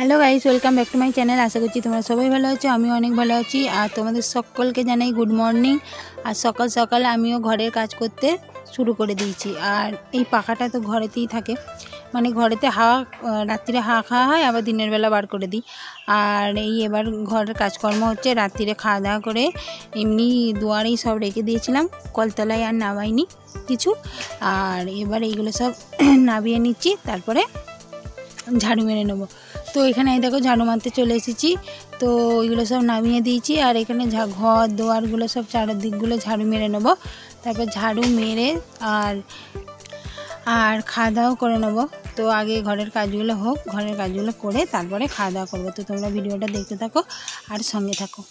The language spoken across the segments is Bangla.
Hello guys, welcome back to my channel. आशा करছি তোমরা সবাই ভালো আছো, আমিও অনেক ভালো আছি। আর তোমাদের সকলকে জানাই গুড মর্নিং। আর সকাল সকাল আমিও ঘরের কাজ করতে শুরু করে দিয়েছি। আর এই পাখাটা তো ঘরেতেই থাকে, মানে ঘরেতে হাওয়া, রাত্রিরে হাওয়া খাওয়া হয়, আবার দিনের বেলা বার করে দিই। আর এই এবার ঘরের কাজকর্ম হচ্ছে, রাত্রিরে খাওয়া দাওয়া করে এমনি দুয়ারেই সব রেখে দিয়েছিলাম, কলতলায় আর নামাইনি কিছু। আর এবার এইগুলো সব নামিয়ে নিচ্ছি, তারপরে ঝাড়ু মেরে নেবো। তো এখানে এই দেখো ঝাড়ু মারতে চলে এসেছি, তো ওইগুলো সব নামিয়ে দিয়েছি। আর এখানে ঘর দুয়ারগুলো সব চারদিকগুলো ঝাড়ু মেরে নেবো, তারপর ঝাড়ু মেরে আর খাওয়া দাওয়া করে নেবো। তো আগে ঘরের কাজগুলো হোক, ঘরের কাজগুলো করে তারপরে খাওয়া দাওয়া করবো। তো তোমরা ভিডিওটা দেখতে থাকো আর সঙ্গে থাকো।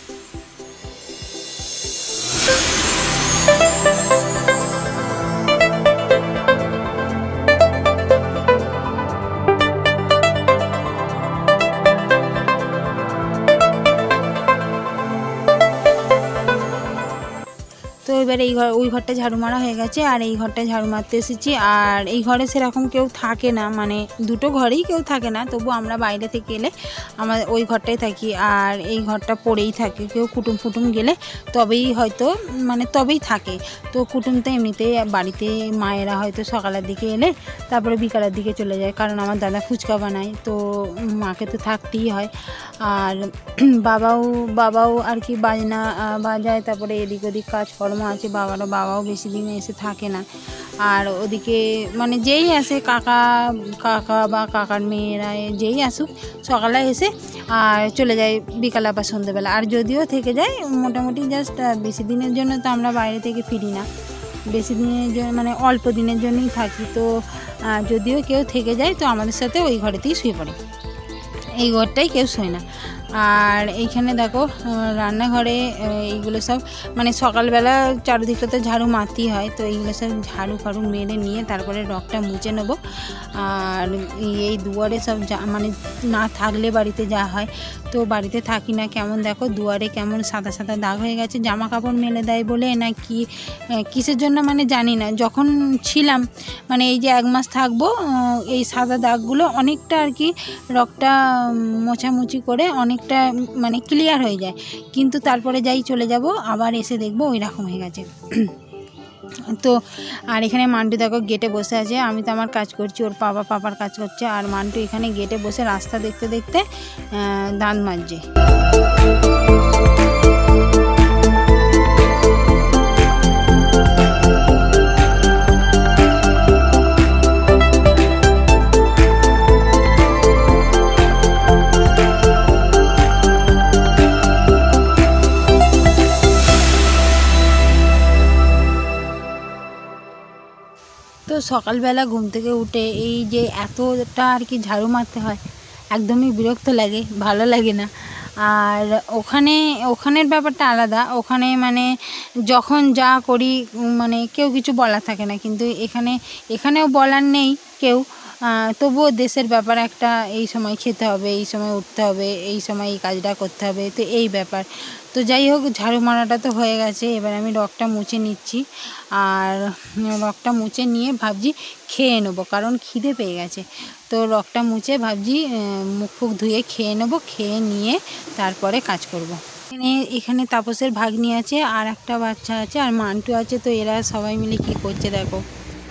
তো এবারে ওই ঘরটা ঝাড়ু মারা হয়ে গেছে, আর এই ঘরটা ঝাড়ু মারতে এসেছি। আর এই ঘরে সেরকম কেউ থাকে না, মানে দুটো ঘরেই কেউ থাকে না, তবু আমরা বাইরে থেকে এলে আমরা ওই ঘরটাই থাকি। আর এই ঘরটা পড়েই থাকে, কেউ কুটুম ফুটুম গেলে তবেই হয়তো, মানে তবেই থাকে। তো কুটুম তো এমনিতে বাড়িতে মায়েরা হয়তো সকালের দিকে এলে তারপরে বিকালের দিকে চলে যায়, কারণ আমার দাদা ফুচকা বানায়, তো মাকে তো থাকতেই হয়। আর বাবাও আর কি বাজনা বাজায়, তারপরে এদিক ওদিক কাজকর্ম আছে বাবাও বেশি দিন এসে থাকে না। আর ওদিকে মানে যেই আসে কাকা বা কাকার মেয়েরা যেই আসুক সকালে এসে আর চলে যায় বিকালে আবার সন্ধ্যেবেলা। আর যদিও থেকে যায় মোটামুটি জাস্ট বেশি দিনের জন্য, তো আমরা বাইরে থেকে ফিরি না, বেশি দিনের জন্য মানে অল্প দিনের জন্যই থাকি। তো যদিও কেউ থেকে যায় তো আমাদের সাথে ওই ঘরেতেই শুয়ে পড়ে, এই ঘরটাই কেউ শোয় না। আর এইখানে দেখো রান্নাঘরে এইগুলো সব মানে সকালবেলা চারিদিকটা তো ঝাড়ু মারতেই হয়, তো এইগুলো সব ঝাড়ু ফাড়ু মেরে নিয়ে তারপরে রগটা মুছে নেবো। আর এই দুয়ারে সব মানে না থাকলে বাড়িতে যা হয়, তো বাড়িতে থাকি না, কেমন দেখো দুয়ারে কেমন সাদা সাদা দাগ হয়ে গেছে, জামা কাপড় মেলে দেয় বলে না কি কিসের জন্য মানে জানি না। যখন ছিলাম মানে এই যে 1 মাস থাকবো, এই সাদা দাগগুলো অনেকটা আর কি রগটা মোছামুছি করে অনেকটা মানে ক্লিয়ার হয়ে যায়, কিন্তু তারপরে যাই চলে যাব আবার এসে দেখবো ওই রকম হয়ে গেছে। তো আর এখানে মান্টু দেখো গেটে বসে আছে, আমি তো আমার কাজ করছি, ওর পাপার কাজ করছে। আর মান্টু এখানে গেটে বসে রাস্তা দেখতে দেখতে দাঁত মাজছে। তো সকালবেলা ঘুম থেকে উঠে এই যে এতটা আর কি ঝাড়ু মারতে হয়, একদমই বিরক্ত লাগে, ভালো লাগে না। আর ওখানের ব্যাপারটা আলাদা, ওখানে মানে যখন যা করি মানে কেউ কিছু বলার থাকে না, কিন্তু এখানেও বলার নেই কেউ, তবুও দেশের ব্যাপার একটা, এই সময় খেতে হবে, এই সময় উঠতে হবে, এই সময় এই কাজটা করতে হবে, তো এই ব্যাপার। তো যাই হোক ঝাড়ু মারাটা তো হয়ে গেছে, এবার আমি রগটা মুছে নিচ্ছি। আর রগটা মুছে নিয়ে ভাবছি খেয়ে নেবো, কারণ খিদে পেয়ে গেছে। তো রগটা মুছে ভাবছি মুখ ফুক ধুয়ে খেয়ে নেবো, খেয়ে নিয়ে তারপরে কাজ করব। এখানে তাপসের ভাগ্নি আছে, আর একটা বাচ্চা আছে, আর মান্টু আছে। তো এরা সবাই মিলে কি করছে দেখো।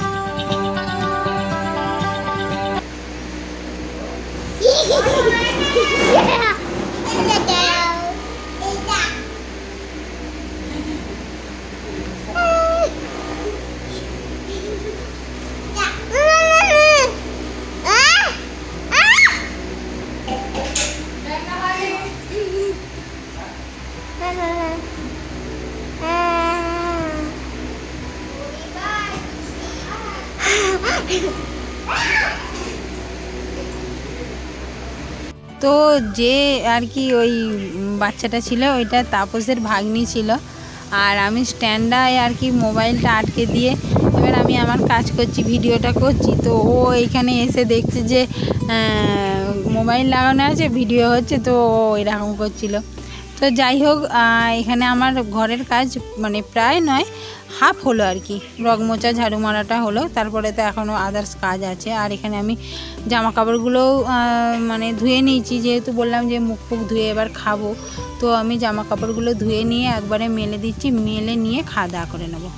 তো যে আর কি ওই বাচ্চাটা ছিল ওইটা তাপসের ভাগ্নি ছিল, আর আমি স্ট্যান্ডায় আর কি মোবাইলটা আটকে দিয়ে এবার আমি আমার কাজ করছি, ভিডিওটা করছি। তো ও এইখানে এসে দেখছে যে মোবাইল লাগানো আছে, ভিডিও হচ্ছে, তো ও এরকম করছিল। তো যাই হোক, এখানে আমার ঘরের কাজ মানে প্রায় নয়, হাফ হলো আর কি। রগ মোচা ঝাড়ু মারাটা হলো, তারপরে তো এখনও আদার্স কাজ আছে। আর এখানে আমি জামা কাপড়গুলোও মানে ধুয়ে নিয়েছি, যেহেতু বললাম যে মুখ ফুক ধুয়ে এবার খাবো। তো আমি জামা কাপড়গুলো ধুয়ে নিয়ে একবারে মেলে দিচ্ছি, মেলে নিয়ে খাওয়া দাওয়া করে নেবো।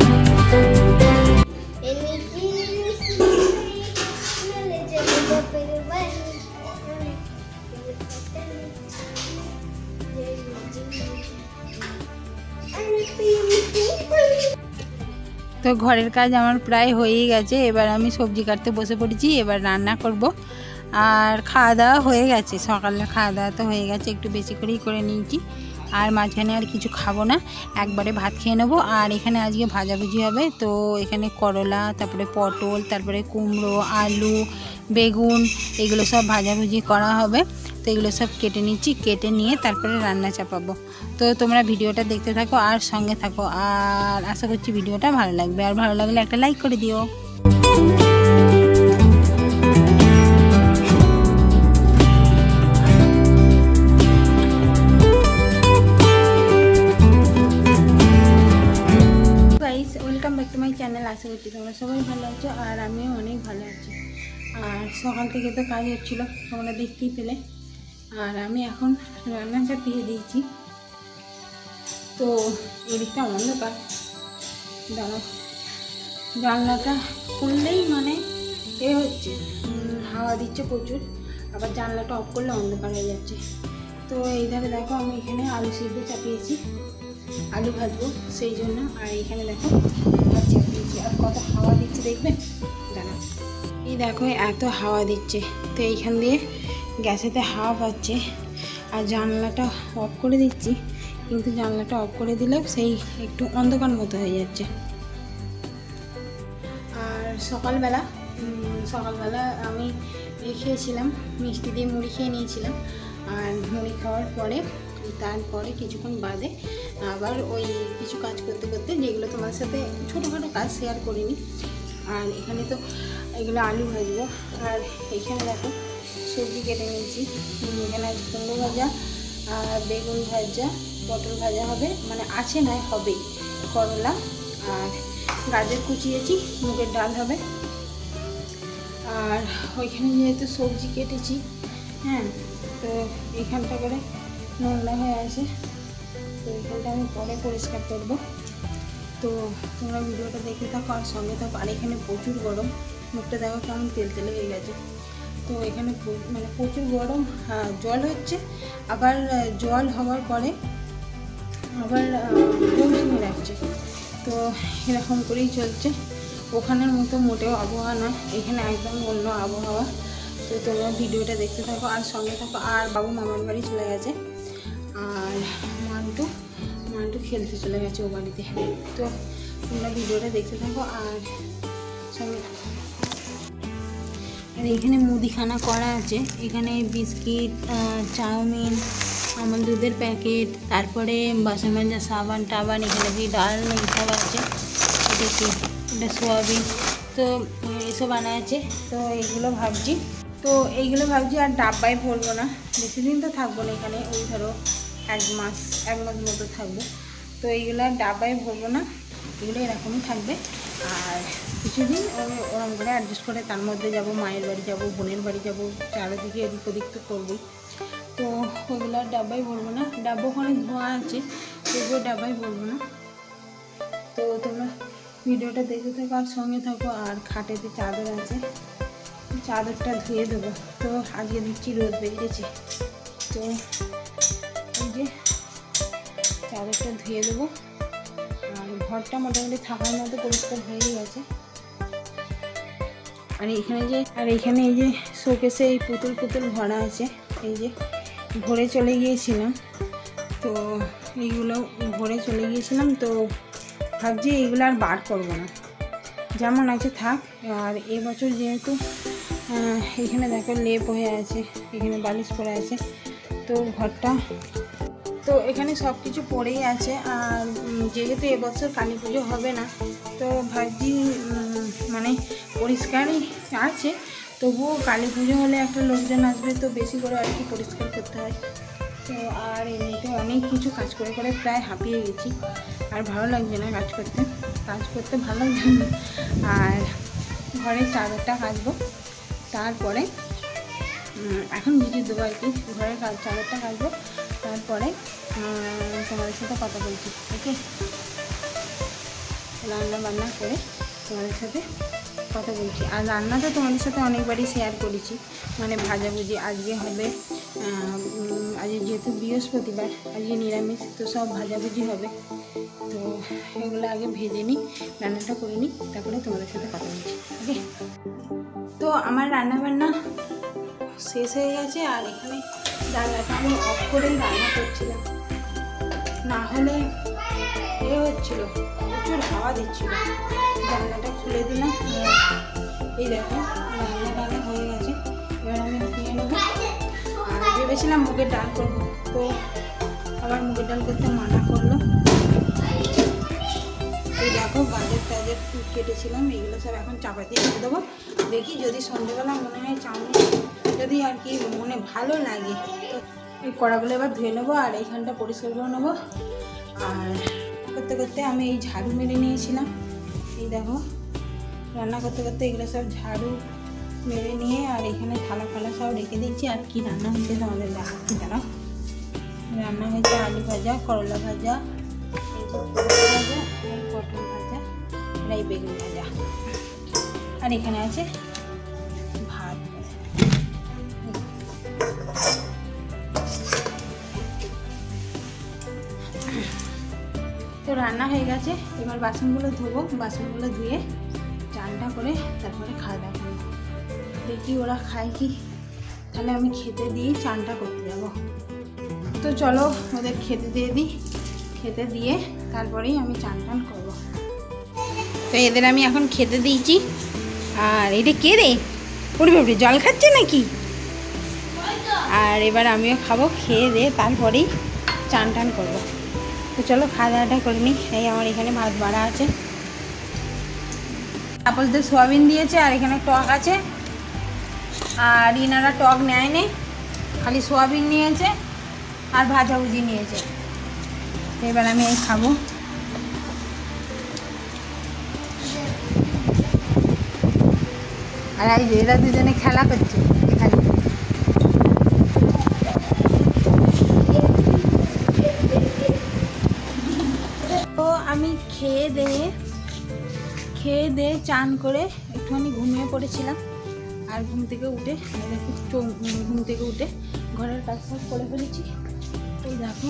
তো ঘরের কাজ আমার প্রায় হয়েই গেছে, এবার আমি সবজি কাটতে বসে পড়েছি, এবার রান্না করব। আর খাওয়া দাওয়া হয়ে গেছে, সকালের খাওয়া দাওয়া তো হয়ে গেছে, একটু বেশি করেই করে নিয়েছি। আর মাঝখানে আর কিছু খাবো না, একবারে ভাত খেয়ে নেবো। আর এখানে আজকে ভাজাভুজি হবে, তো এখানে করলা, তারপরে পটল, তারপরে কুমড়ো, আলু, বেগুন, এগুলো সব ভাজাভুজি করা হবে। তো এগুলো সব কেটে নিচ্ছি, কেটে নিয়ে তারপরে রান্না চাপাবো। তো তোমরা ভিডিওটা দেখতে থাকো আর সঙ্গে থাকো, আর আশা করছি ভিডিওটা ভালো লাগবে। আর ভালো লাগলে একটা লাইক করে দিও। Welcome back to my channel. আশা করছি তোমরা সবাই ভালো আছো, আর আমিও অনেক ভালো আছি। আর সকাল থেকে তো কাজ হচ্ছিলো, তোমরা দেখতেই পেলে। আর আমি এখন রান্না চাপিয়ে দিয়েছি। তো এদিকটা অন্ধকার, দাঁড়াও, জানলাটা খুললেই মানে হচ্ছে হাওয়া দিচ্ছে প্রচুর, আবার জানলাটা অফ করলে অন্ধকার হয়ে যাচ্ছে। তো এইভাবে দেখো, আমি এখানে আলু সিদ্ধ চাপিয়েছি, আলু ভাজবো সেই জন্য। আর এইখানে দেখো ভাত চাপিয়েছি, আর কত হাওয়া দিচ্ছে দেখবে, দাঁড়া, এই দেখো এত হাওয়া দিচ্ছে। তো এইখান দিয়ে গ্যাসেতে হাওয়া পাচ্ছে, আর জানলাটা অফ করে দিচ্ছি, কিন্তু জানলাটা অফ করে দিলেও সেই একটু অন্ধকার মতো হয়ে যাচ্ছে। আর সকালবেলা আমি খেয়েছিলাম, মিষ্টি দিয়ে মুড়ি খেয়ে নিয়েছিলাম। আর মুড়ি খাওয়ার পরে তারপরে কিছুক্ষণ বাদে আবার ওই কিছু কাজ করতে করতে, যেগুলো তোমার সাথে ছোটোখাটো কাজ শেয়ার করিনি। আর এখানে তো এগুলো আলু ভাজবো। আর এইখানে দেখো সবজি কেটে নিয়েছি, এখানে কুমড়ো ভাজা, আর বেগুন ভাজা, পটল ভাজা হবে, মানে আছে নয় হবেই, করলা, আর গাজর কুচিয়েছি, মুগের ডাল হবে। আর ওইখানে যেহেতু সবজি কেটেছি, হ্যাঁ, তো এখানটা করে নোংরা হয়ে আছে, তো এখানটা আমি পরে পরিষ্কার করবো। তো তোমরা ভিডিওটা দেখতে থাকো আর সঙ্গে থাকো। আর এখানে প্রচুর গরম, মুখটা দেখো কেমন তেলতেলে হয়ে গেছে। তো এখানে মানে প্রচুর গরম, জল হচ্ছে, আবার জল হওয়ার পরে আবার মৌসুমি রাখছে। তো এরকম করেই চলছে, ওখানের মতো মোটেও আবহাওয়া না, এখানে একদম অন্য আবহাওয়া। তো তোমরা ভিডিওটা দেখতে থাকো আর সঙ্গে থাকো। আর বাবু মামার বাড়ি চলে গেছে, আর মান্টু খেলতে চলে গেছে ও বাড়িতে। তো তোমরা ভিডিওটা দেখতে থাকো আর সঙ্গে থাকো। আর এখানে মুদিখানা করা আছে, এখানে বিস্কিট, চাউমিন, আমল দুধের প্যাকেট, তারপরে বাসন মাজা সাবান টাবান, এখানে কি ডাল এইসব আছে, এটা কি, এটা সোয়াবিন, তো এসব আনা আছে। তো এইগুলো ভাবছি আর ডাব্বায় ভরবো না, বেশি দিন তো থাকবো না এখানে, ওই ধরো এক মাস মতো থাকবো। তো এইগুলো আর ডাব্বায় ভরবো না, এগুলো এরকমই থাকবে। আর কিছুদিন ওরকম করে অ্যাডজাস্ট করে তার মধ্যে যাব, মায়ের বাড়ি যাব, বোনের বাড়ি যাব, চারিদিকে এদিক ওদিক তো করবই। তো ওইগুলো আর ডাব্বায় ভরবো না, ডাব্বা ওখানে ধোয়া আছে, সেগুলো ডাব্বায় ভরবো না। তো তোমরা ভিডিওটা দেখতে থাকো আর সঙ্গে থাকো। আর খাটেতে চাদর আছে, চাদরটা ধুয়ে দেবো। তো আজকে দেখছি রোদ বেরিয়েছে, তো এই যে চাদরটা ধুয়ে দেবো। আর ঘরটা মোটামুটি থাকার মতো পরিষ্কার হয়ে গেছে। আর এখানে এই যে শোকেসে এই পুতুল ভরা আছে, এই যে ভরে চলে গিয়েছিলাম, তো এইগুলো ভরে চলে গিয়েছিলাম। তো ভাবছি এইগুলো আর বার করবো না, যেমন আছে থাক। আর এবছর যেহেতু এখানে দেখো লেপ হয়ে আছে, এখানে বালিশ পড়ে আছে, তো ঘরটা তো এখানে সব কিছু পড়েই আছে। আর যেহেতু এবছর কালী পুজো হবে না, তো ভাবছি মানে পরিষ্কারই আছে, তবুও কালী পুজো হলে একটা লোকজন আসবে, তো বেশি করে আর কি পরিষ্কার করতে হয়। তো তো আর এমনিতে অনেক কিছু কাজ করে করে প্রায় হাঁপিয়ে গেছি, আর ভালো লাগছে না কাজ করতে ভালো লাগছে না। আর ঘরের চাদরটা কাচবো, তারপরে এখন ভিডিও দেবো আর কি। ঘরের চাদরটা কাচবো, তারপরে তোমাদের সাথে কথা বলছি। ওকে, রান্না বান্না করে তোমাদের সাথে কথা বলছি। আর রান্না তো তোমাদের সাথে অনেকবারই শেয়ার করেছি, মানে ভাজাভুজি আজকে হবে। আজকে যেহেতু বৃহস্পতিবার, আজকে নিরামিষ, তো সব ভাজাভুজি হবে। তো এগুলো আগে ভেজে নিই, রান্নাটা করে নিই, তারপরে তোমাদের সাথে কথা বলছি। ওকে, তো আমার রান্নাবান্না শেষ হয়ে গেছে। আর এখানে জানলাটা আমি অফ করেই রান্না করছিলাম, না হলে হচ্ছিল, প্রচুর হাওয়া দিচ্ছিল। জানলাটা খুলে দিলাম। এই দেখো রান্না হয়ে গেছে, এবার আমি ধুয়ে নেবো। আর ভেবেছিলাম মুগের ডাল করবো, তো আবার মুগের ডাল করতে মানা করলো। এই দেখো গাজর টাজর কেটেছিলাম, এইগুলো সব এখন চাপা দিয়ে রেখে দেবো। দেখি যদি সন্ধ্যেবেলা মনে হয় চাউমিন, যদি আর কি মনে ভালো লাগে, তো এই কড়াগুলো এবার ধুয়ে নেবো আর এইখানটা পরিষ্কার করে নেবো। আর করতে করতে আমি এই ঝাড়ু মেরে নিয়েছিলাম। এই দেখো রান্না করতে করতে এগুলো সব ঝাড়ু মেরে নিয়ে আর এখানে থালা ফালা সব রেখে দিচ্ছি। আর কি রান্না হয়েছে তোমাদের দেখাচ্ছি, দাঁড়াও। রান্না হয়েছে আলু ভাজা, করলা ভাজা, এই পটল ভাজা, এই পটল ভাজা, আর এই বেগুন ভাজা, আর এখানে আছে ভাত। তো রান্না হয়ে গেছে, এবার বাসনগুলো ধোবো। বাসনগুলো ধুয়ে চানটা করে তারপরে খাওয়া দাওয়া করবো। দেখি ওরা খায় কি, তাহলে আমি খেতে দিয়ে চানটা করতে যাব। তো চলো ওদের খেতে দিয়ে দিই, খেতে দিয়ে তারপরেই আমি চান টান করবো। তো এদের আমি এখন খেতে দিয়েছি। আর এটা কে রে, ওরে বাবরে জল খাচ্ছে নাকি? আর এবার আমিও খাবো, খেয়ে দিয়ে তারপরেই চান টান করবো। তো চলো খাওয়া দাওয়াটা করে নিই। এই আমার এখানে ভাত বাড়া আছে, তারপরে সোয়াবিন দিয়েছে, আর এখানে টক আছে। আর ইনারা টক নেয়নি, খালি সোয়াবিন নিয়েছে আর ভাজাভুজি নিয়েছে। এবার আমি এই খাবো। আর এই যে এরা দুজনে খেলা করছে এখানে। তো আমি খেয়ে দিয়ে চান করে একটুখানি ঘুমিয়ে পড়েছিলাম। আর ঘুম থেকে উঠে ঘরের কাজ সব করে ফেলেছি। এই দেখো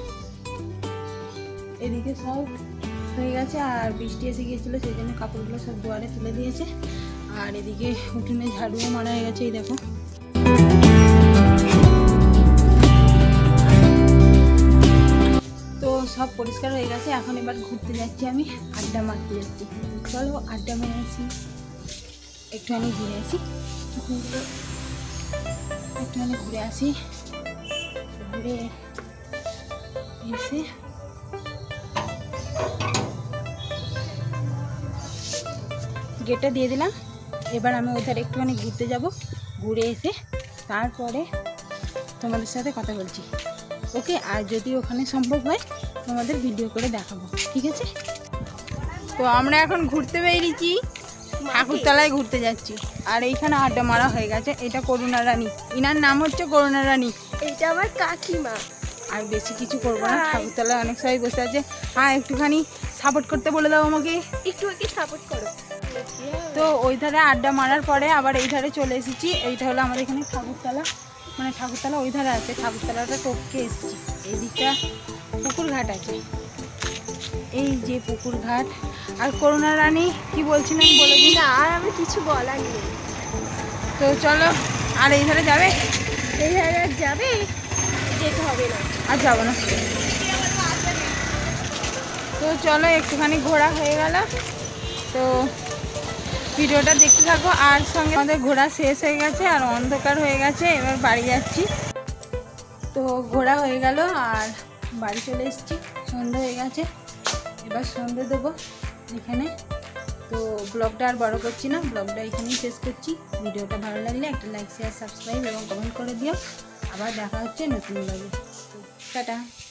এদিকে সব হয়ে গেছে, আর বৃষ্টি এসে গিয়েছিলো, সেই জন্য কাপড়গুলো সব দুয়ারে তুলে দিয়েছে। আর এদিকে উঠোনে ঝাড়ুও মারা হয়ে গেছে। এই দেখো তো সব পরিষ্কার হয়ে গেছে। এখন এবার ঘুরতে যাচ্ছি, আমি আড্ডা মারতে যাচ্ছি। চলো আড্ডা মেরে আসি, একটুখানি ঘুরে আসি, ঘুরে আসি। ঘুরে এসে গেটটা দিয়ে দিলাম। এবার আমি ওদের একটুখানি ঘুরতে যাব, ঘুরে এসে তারপরে তোমাদের সাথে কথা বলছি। ওকে, আর যদি ওখানে সম্ভব হয় তোমাদের ভিডিও করে দেখাবো, ঠিক আছে? তো আমরা এখন ঘুরতে বেরিয়েছি, ঠাকুরতলায় ঘুরতে যাচ্ছি। আর এইখানে আড্ডা মারা হয়ে গেছে। এটা করুণা রানী, ইনার নাম হচ্ছে করুণা রানী, এটা আমার কাকিমা। আর বেশি কিছু করবো না, ঠাকুরতলায় অনেক সবাই বসে আছে। হ্যাঁ একটুখানি সাপোর্ট করতে বলে দাও আমাকে, একটু সাপোর্ট করো। তো ওই ধারে আড্ডা মারার পরে আবার এই ধারে চলে এসেছি। এইটা হলো আমাদের এখানে ঠাকুরতলা, মানে ঠাকুরতলা ওই ধারে আছে, ঠাকুরতলাটা টপকে এসেছি। এই দিকটা পুকুর ঘাট আছে, এই যে পুকুর ঘাট। আর করুণা রানী কি বলছিলেন বলে দিন। না আর আমি কিছু বলার নেই। তো চলো, আর এই ধারে যাবে? এই ধারে যাবে, যেতে হবে না, আর যাবো না। তো চলো একটুখানি ঘোরা হয়ে গেল। তো ভিডিওটা দেখতে থাকো। আর সঙ্গে আমাদের ঘোরা শেষ হয়ে গেছে, আর অন্ধকার হয়ে গেছে, এবার বাড়ি যাচ্ছি। তো ঘোরা হয়ে গেল আর বাড়ি চলে এসেছি, সন্ধ্যা হয়ে গেছে, এবার সন্ধ্যে দেবো এখানে। তো ব্লগটা আর বড় করছি না, ব্লগটা এখানেই শেষ করছি। ভিডিওটা ভালো লাগলে একটা লাইক, শেয়ার, সাবস্ক্রাইব এবং কমেন্ট করে দিও। আবার দেখা হচ্ছে নতুন ব্লগে। তো টাটা।